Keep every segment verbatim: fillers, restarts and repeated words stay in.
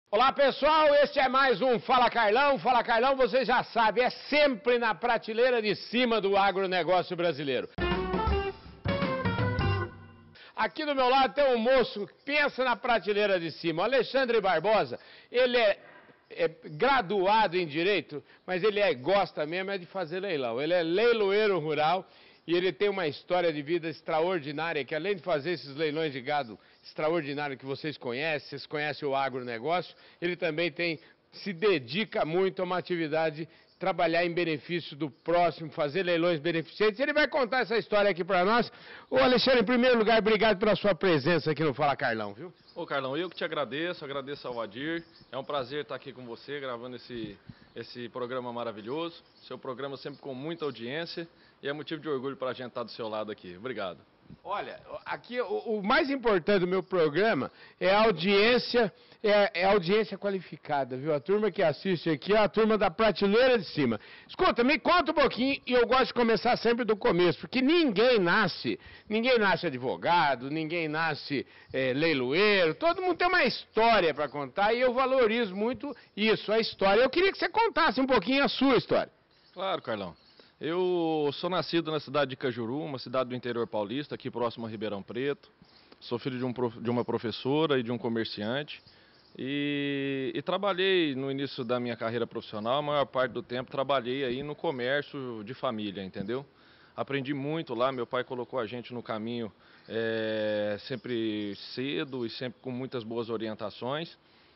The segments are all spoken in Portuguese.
Olá pessoal, este é mais um Fala Carlão. Fala Carlão, você já sabe, é sempre na prateleira de cima do agronegócio brasileiro. Aqui do meu lado tem um moço que pensa na prateleira de cima, o Alexandre Barbosa. Ele é, é graduado em Direito, mas ele é, gosta mesmo é de fazer leilão. Ele é leiloeiro rural e ele tem uma história de vida extraordinária, que além de fazer esses leilões de gado extraordinário que vocês conhecem, vocês conhecem o agronegócio, ele também tem, se dedica muito a uma atividade, trabalhar em benefício do próximo, fazer leilões beneficentes. Ele vai contar essa história aqui para nós. Ô Alexandre, em primeiro lugar, obrigado pela sua presença aqui no Fala Carlão, viu? Ô Carlão, eu que te agradeço, agradeço ao Adir. É um prazer estar aqui com você, gravando esse, esse programa maravilhoso. Seu programa sempre com muita audiência e é motivo de orgulho para a gente estar do seu lado aqui. Obrigado. Olha, aqui o, o mais importante do meu programa é a audiência, é, é a audiência qualificada, viu? A turma que assiste aqui é a turma da prateleira de cima. Escuta, me conta um pouquinho, e eu gosto de começar sempre do começo, porque ninguém nasce, ninguém nasce advogado, ninguém nasce é, leiloeiro, todo mundo tem uma história para contar e eu valorizo muito isso, a história. Eu queria que você contasse um pouquinho a sua história. Claro, Carlão. Eu sou nascido na cidade de Cajuru, uma cidade do interior paulista, aqui próximo a Ribeirão Preto. Sou filho de, um, de uma professora e de um comerciante. E, e trabalhei no início da minha carreira profissional, a maior parte do tempo trabalhei aí no comércio de família, entendeu? Aprendi muito lá, meu pai colocou a gente no caminho é, sempre cedo e sempre com muitas boas orientações.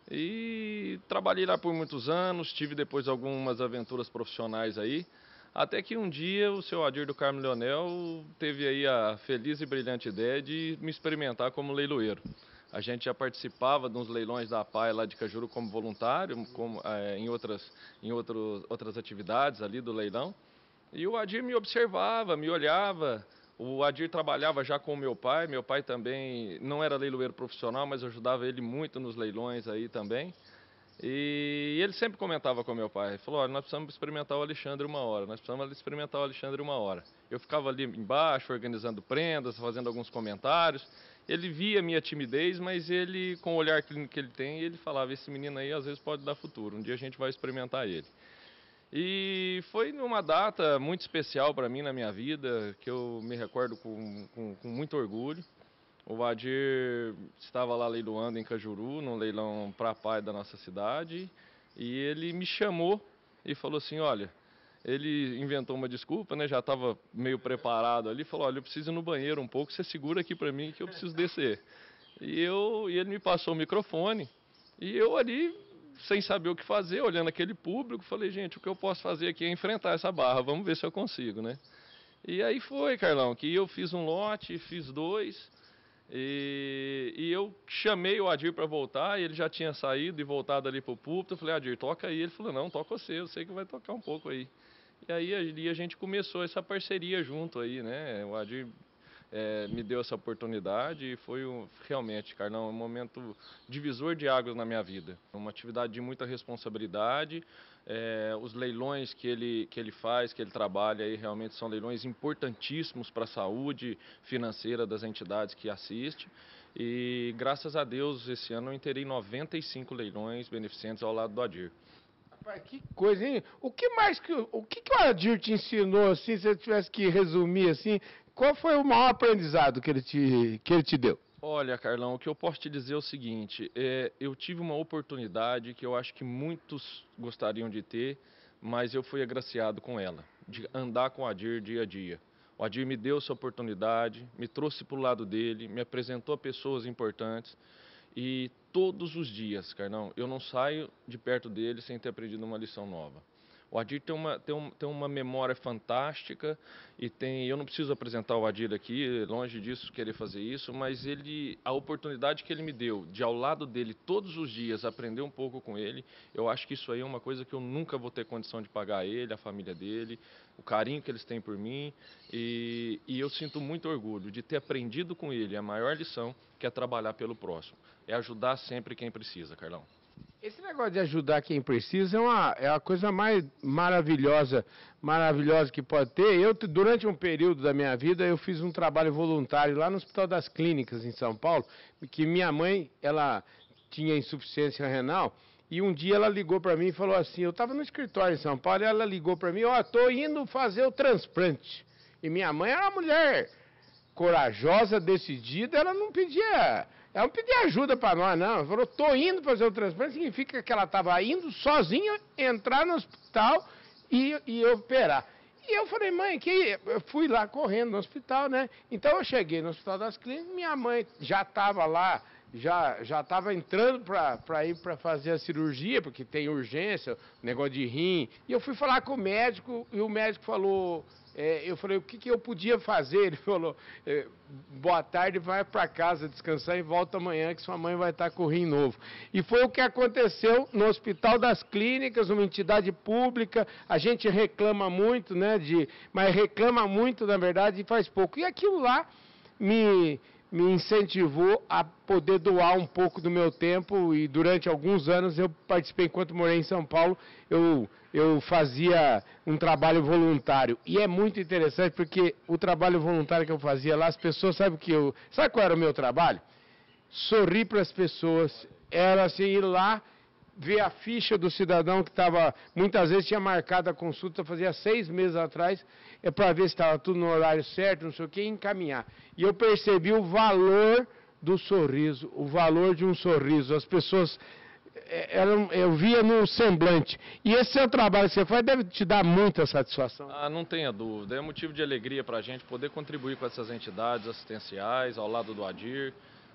E trabalhei lá por muitos anos, tive depois algumas aventuras profissionais aí. Até que um dia o seu Adir do Carmo Leonel teve aí a feliz e brilhante ideia de me experimentar como leiloeiro. A gente já participava dos leilões da A P A E lá de Cajuru como voluntário, como, é, em, outras, em outros, outras atividades ali do leilão. E o Adir me observava, me olhava. O Adir trabalhava já com o meu pai. Meu pai também não era leiloeiro profissional, mas ajudava ele muito nos leilões aí também. E ele sempre comentava com meu pai, falou, olha, nós precisamos experimentar o Alexandre uma hora, nós precisamos experimentar o Alexandre uma hora. Eu ficava ali embaixo, organizando prendas, fazendo alguns comentários. Ele via minha timidez, mas ele, com o olhar clínico que ele tem, ele falava, esse menino aí às vezes pode dar futuro, um dia a gente vai experimentar ele. E foi numa data muito especial para mim na minha vida, que eu me recordo com, com, com muito orgulho. O Adir estava lá leiloando em Cajuru, num leilão para a P A E da nossa cidade, e ele me chamou e falou assim, olha, ele inventou uma desculpa, né, já estava meio preparado ali, falou, olha, eu preciso ir no banheiro um pouco, você segura aqui para mim que eu preciso descer. E, eu, e ele me passou o microfone, e eu ali, sem saber o que fazer, olhando aquele público, falei, gente, o que eu posso fazer aqui é enfrentar essa barra, vamos ver se eu consigo, né. E aí foi, Carlão, que eu fiz um lote, fiz dois. E, e eu chamei o Adir para voltar, e ele já tinha saído e voltado ali para o púlpito. Eu falei, Adir, toca aí. Ele falou, não, toca você, eu sei que vai tocar um pouco aí. E aí a, a gente começou essa parceria junto aí, né? O Adir é, me deu essa oportunidade e foi um, realmente, Carlão, um momento divisor de águas na minha vida. Uma atividade de muita responsabilidade. É, os leilões que ele, que ele faz, que ele trabalha aí, realmente são leilões importantíssimos para a saúde financeira das entidades que assiste. E graças a Deus, esse ano eu inteirei noventa e cinco leilões beneficentes ao lado do Adir. Rapaz, que coisa, hein? O que mais que o que, que o Adir te ensinou, assim, se eu tivesse que resumir assim, qual foi o maior aprendizado que ele te, que ele te deu? Olha, Carlão, o que eu posso te dizer é o seguinte, é, eu tive uma oportunidade que eu acho que muitos gostariam de ter, mas eu fui agraciado com ela, de andar com o Adir dia a dia. O Adir me deu essa oportunidade, me trouxe para o lado dele, me apresentou a pessoas importantes e todos os dias, Carlão, eu não saio de perto dele sem ter aprendido uma lição nova. O Adir tem uma, tem, um, tem uma memória fantástica e tem, eu não preciso apresentar o Adir aqui, longe disso querer fazer isso, mas ele, a oportunidade que ele me deu de ao lado dele todos os dias aprender um pouco com ele, eu acho que isso aí é uma coisa que eu nunca vou ter condição de pagar a ele, a família dele, o carinho que eles têm por mim e, e eu sinto muito orgulho de ter aprendido com ele a maior lição que é trabalhar pelo próximo, é ajudar sempre quem precisa, Carlão. Esse negócio de ajudar quem precisa é uma, é a coisa mais maravilhosa, maravilhosa que pode ter. Eu, durante um período da minha vida, eu fiz um trabalho voluntário lá no Hospital das Clínicas, em São Paulo, que minha mãe, ela tinha insuficiência renal. E um dia ela ligou para mim e falou assim, eu estava no escritório em São Paulo, e ela ligou para mim, ó, oh, tô indo fazer o transplante. E minha mãe era uma mulher corajosa, decidida, ela não pedia, ela não pedia ajuda para nós, não. Ela falou, tô indo fazer o transplante, significa que ela estava indo sozinha, entrar no hospital e, e operar. E eu falei, mãe, que eu fui lá correndo no hospital, né? Então eu cheguei no Hospital das Clínicas, minha mãe já estava lá, já já estava entrando para ir para fazer a cirurgia, porque tem urgência, negócio de rim. E eu fui falar com o médico, e o médico falou, é, eu falei, o que, que eu podia fazer? Ele falou, é, boa tarde, vai para casa descansar e volta amanhã que sua mãe vai estar com o rim novo. E foi o que aconteceu no Hospital das Clínicas, uma entidade pública. A gente reclama muito, né, de, mas reclama muito, na verdade, e faz pouco. E aquilo lá me... me incentivou a poder doar um pouco do meu tempo, e durante alguns anos eu participei, enquanto morei em São Paulo, eu, eu fazia um trabalho voluntário. E é muito interessante porque o trabalho voluntário que eu fazia lá, as pessoas, sabe o que eu... Sabe qual era o meu trabalho? Sorrir para as pessoas. Era assim, ir lá, ver a ficha do cidadão que estava, muitas vezes tinha marcado a consulta, fazia seis meses atrás, é para ver se estava tudo no horário certo, não sei o que, e encaminhar. E eu percebi o valor do sorriso, o valor de um sorriso. As pessoas, eram, eu via no semblante. E esse seu trabalho que você faz deve te dar muita satisfação. Ah, não tenha dúvida. É motivo de alegria para a gente poder contribuir com essas entidades assistenciais, ao lado do Adir.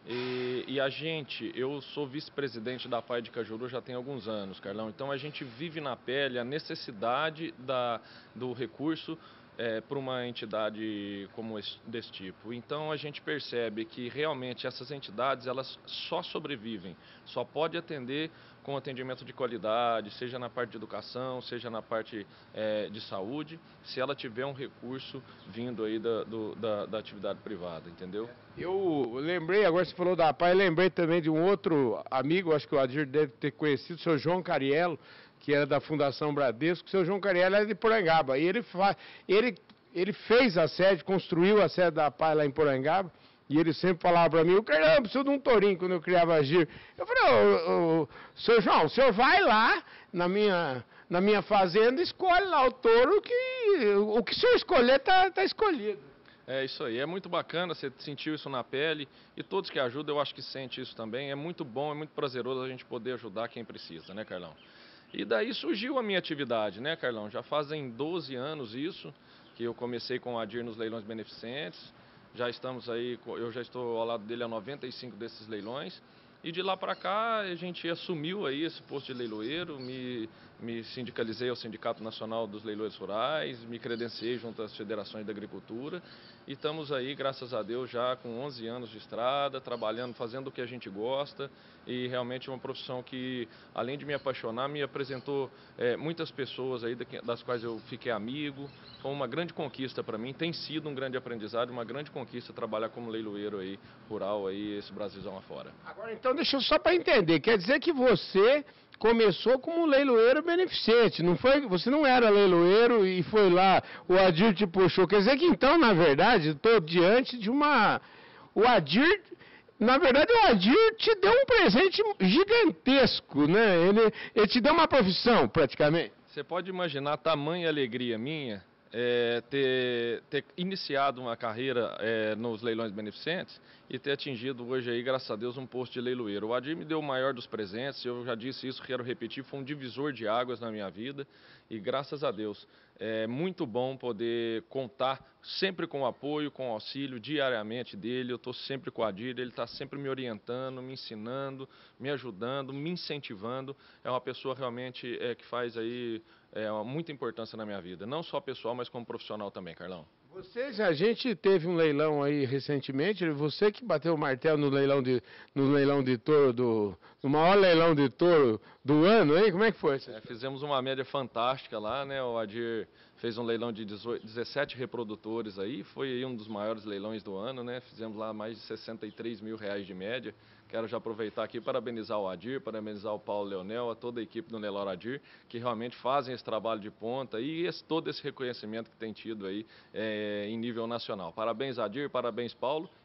E, e a gente, eu sou vice-presidente da P A I de Cajuru já tem alguns anos, Carlão, então a gente vive na pele a necessidade da, do recurso é, para uma entidade como esse, desse tipo. Então a gente percebe que realmente essas entidades, elas só sobrevivem, só pode atender com atendimento de qualidade, seja na parte de educação, seja na parte é, de saúde, se ela tiver um recurso vindo aí da, do, da, da atividade privada, entendeu? Eu lembrei, agora você falou da P A I, lembrei também de um outro amigo, acho que o Adir deve ter conhecido, o seu João Cariello, que era da Fundação Bradesco. O seu João Cariello é de Porangaba, e ele, fa... ele, ele fez a sede, construiu a sede da P A I lá em Porangaba, e ele sempre falava para mim, o Carlão, preciso de um tourinho, quando eu criava Agir. Eu falei, ô, ô, seu João, o senhor vai lá na minha, na minha fazenda, escolhe lá o touro, que o que o senhor escolher está tá escolhido. É isso aí, é muito bacana, você sentiu isso na pele, e todos que ajudam eu acho que sentem isso também. É muito bom, é muito prazeroso a gente poder ajudar quem precisa, né, Carlão? E daí surgiu a minha atividade, né, Carlão? Já fazem doze anos isso, que eu comecei com o Adir nos leilões beneficentes. Já estamos aí, eu já estou ao lado dele há noventa e cinco desses leilões. E de lá para cá a gente assumiu aí esse posto de leiloeiro, me, me sindicalizei ao Sindicato Nacional dos Leiloeiros Rurais, me credenciei junto às federações da agricultura e estamos aí, graças a Deus, já com onze anos de estrada, trabalhando, fazendo o que a gente gosta, e realmente é uma profissão que, além de me apaixonar, me apresentou é, muitas pessoas aí das quais eu fiquei amigo. Foi uma grande conquista para mim, tem sido um grande aprendizado, uma grande conquista trabalhar como leiloeiro aí, rural aí, esse Brasilzão afora. Agora então deixa eu só para entender, quer dizer que você começou como leiloeiro beneficente, não foi? Você não era leiloeiro e foi lá, o Adir te puxou, quer dizer que então, na verdade, estou diante de uma... O Adir, na verdade o Adir te deu um presente gigantesco, né? Ele, ele te deu uma profissão, praticamente. Você pode imaginar a tamanha alegria minha é, ter, ter iniciado uma carreira é, nos leilões beneficentes e ter atingido hoje aí, graças a Deus, um posto de leiloeiro. O Adir me deu o maior dos presentes, eu já disse isso, quero repetir, foi um divisor de águas na minha vida e graças a Deus é muito bom poder contar sempre com o apoio, com o auxílio diariamente dele. Eu estou sempre com o Adir, ele está sempre me orientando, me ensinando, me ajudando, me incentivando. É uma pessoa realmente é, que faz aí é, muita importância na minha vida, não só pessoal, mas como profissional também, Carlão. Você, a gente teve um leilão aí recentemente, você que bateu o martelo no leilão de, no leilão de touro, do, no maior leilão de touro do ano, hein? Como é que foi? É, fizemos uma média fantástica lá, né? O Adir fez um leilão de dezessete reprodutores aí, foi aí um dos maiores leilões do ano, né? Fizemos lá mais de sessenta e três mil reais de média. Quero já aproveitar aqui para parabenizar o Adir, parabenizar o Paulo Leonel, a toda a equipe do Nelore Adir, que realmente fazem esse trabalho de ponta e esse, todo esse reconhecimento que tem tido aí é, em nível nacional. Parabéns, Adir, parabéns, Paulo,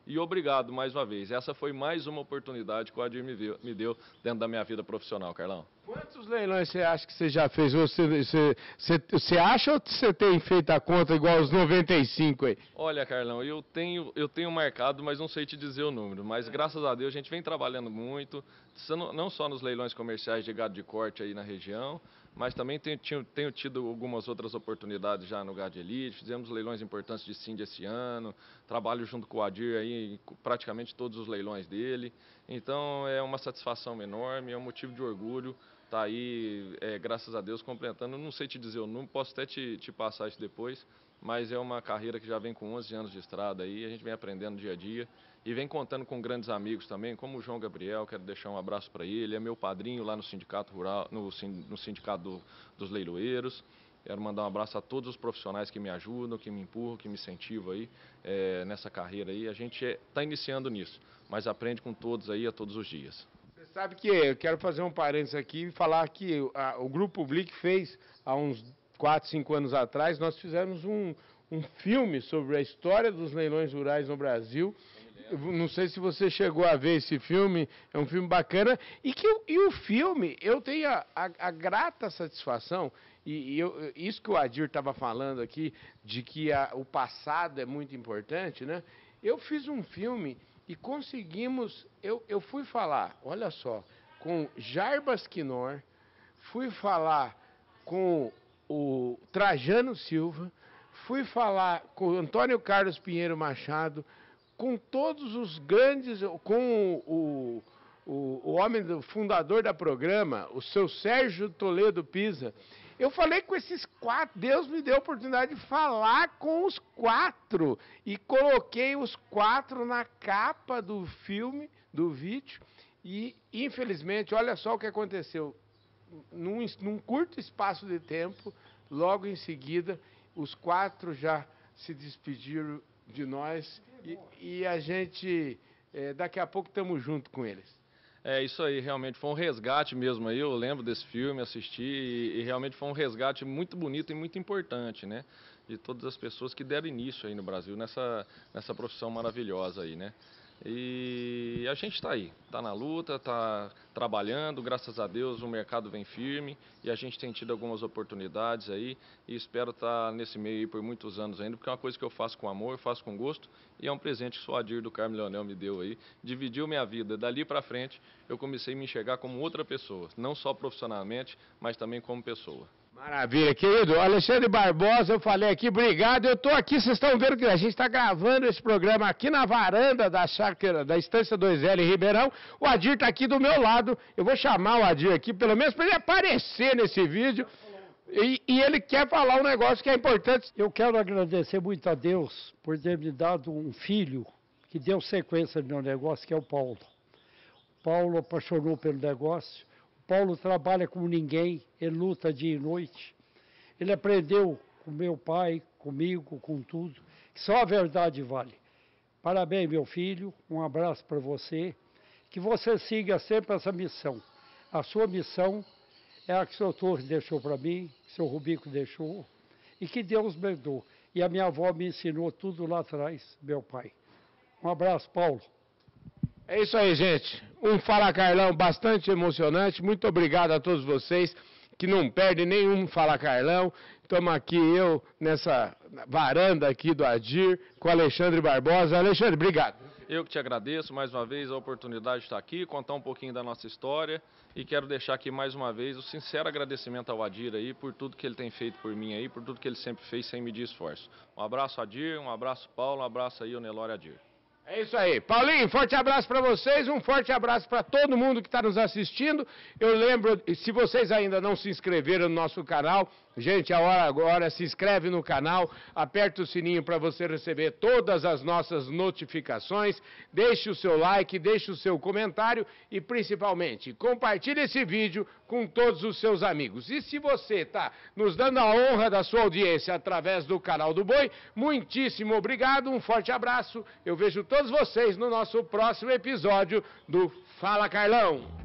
e obrigado mais uma vez. Essa foi mais uma oportunidade que o Adir me, viu, me deu dentro da minha vida profissional, Carlão. Quantos leilões você acha que você já fez? Você, você, você, você acha ou você tem feito a conta igual aos noventa e cinco aí? Olha, Carlão, eu tenho, eu tenho marcado, mas não sei te dizer o número. Mas graças a Deus a gente vem trabalhando muito, não só nos leilões comerciais de gado de corte aí na região, mas também tenho, tenho tido algumas outras oportunidades já no Gado Elite. Fizemos leilões importantes de Sind esse ano, trabalho junto com o Adir aí em praticamente todos os leilões dele. Então é uma satisfação enorme, é um motivo de orgulho. Está aí, é, graças a Deus, completando, não sei te dizer o número, posso até te, te passar isso depois, mas é uma carreira que já vem com onze anos de estrada aí, a gente vem aprendendo dia a dia e vem contando com grandes amigos também, como o João Gabriel, quero deixar um abraço para ele, é meu padrinho lá no Sindicato Rural, no, no Sindicato do, dos Leiloeiros. Quero mandar um abraço a todos os profissionais que me ajudam, que me empurram, que me incentivam aí é, nessa carreira aí. A gente está é, iniciando nisso, mas aprende com todos aí a todos os dias. Você sabe que eu quero fazer um parênteses aqui e falar que a, o Grupo Public fez há uns quatro, cinco anos atrás, nós fizemos um, um filme sobre a história dos leilões rurais no Brasil. Eu não sei se você chegou a ver esse filme, é um filme bacana. E, que, e o filme, eu tenho a, a, a grata satisfação, e, e eu, isso que o Adir estava falando aqui, de que a, o passado é muito importante, né? Eu fiz um filme e conseguimos, eu, eu fui falar, olha só, com Jarbas Quinor, fui falar com o Trajano Silva, fui falar com o Antônio Carlos Pinheiro Machado, com todos os grandes, com o, o, o homem do fundador da programa, o seu Sérgio Toledo Pisa. Eu falei com esses quatro, Deus me deu a oportunidade de falar com os quatro e coloquei os quatro na capa do filme, do vídeo, e infelizmente, olha só o que aconteceu. Num, num curto espaço de tempo, logo em seguida, os quatro já se despediram de nós e, e a gente, é, daqui a pouco, estamos junto com eles. É isso aí, realmente foi um resgate mesmo aí, eu lembro desse filme, assisti e, e realmente foi um resgate muito bonito e muito importante, né? De todas as pessoas que deram início aí no Brasil, nessa, nessa profissão maravilhosa aí, né? E a gente está aí, está na luta, está trabalhando, graças a Deus o mercado vem firme e a gente tem tido algumas oportunidades aí e espero estar nesse meio aí por muitos anos ainda, porque é uma coisa que eu faço com amor, eu faço com gosto e é um presente que o Adir do Carmo Leonel me deu aí, dividiu minha vida. Dali para frente eu comecei a me enxergar como outra pessoa, não só profissionalmente, mas também como pessoa. Maravilha, querido. Alexandre Barbosa, eu falei aqui, obrigado. Eu estou aqui, vocês estão vendo que a gente está gravando esse programa aqui na varanda da chácara, da Estância dois L em Ribeirão. O Adir está aqui do meu lado. Eu vou chamar o Adir aqui, pelo menos para ele aparecer nesse vídeo. E, e ele quer falar um negócio que é importante. Eu quero agradecer muito a Deus por ter me dado um filho que deu sequência no meu negócio, que é o Paulo. O Paulo apaixonou pelo negócio. Paulo trabalha como ninguém, ele luta dia e noite. Ele aprendeu com meu pai, comigo, com tudo, que só a verdade vale. Parabéns, meu filho, um abraço para você, que você siga sempre essa missão. A sua missão é a que o senhor Torres deixou para mim, que o senhor Rubico deixou, e que Deus me deu. E a minha avó me ensinou tudo lá atrás, meu pai. Um abraço, Paulo. É isso aí, gente. Um Fala Carlão bastante emocionante. Muito obrigado a todos vocês que não perdem nenhum Fala Carlão. Estamos aqui, eu, nessa varanda aqui do Adir, com o Alexandre Barbosa. Alexandre, obrigado. Eu que te agradeço mais uma vez a oportunidade de estar aqui, contar um pouquinho da nossa história e quero deixar aqui mais uma vez o sincero agradecimento ao Adir aí por tudo que ele tem feito por mim aí, por tudo que ele sempre fez sem medir esforço. Um abraço, Adir, um abraço, Paulo, um abraço aí, o Nelore Adir. É isso aí. Paulinho, forte abraço para vocês, um forte abraço para todo mundo que está nos assistindo. Eu lembro, se vocês ainda não se inscreveram no nosso canal, gente, a hora agora, se inscreve no canal, aperta o sininho para você receber todas as nossas notificações, deixe o seu like, deixe o seu comentário e, principalmente, compartilhe esse vídeo com todos os seus amigos. E se você está nos dando a honra da sua audiência através do canal do Boi, muitíssimo obrigado, um forte abraço. Eu vejo todos vocês no nosso próximo episódio do Fala Carlão.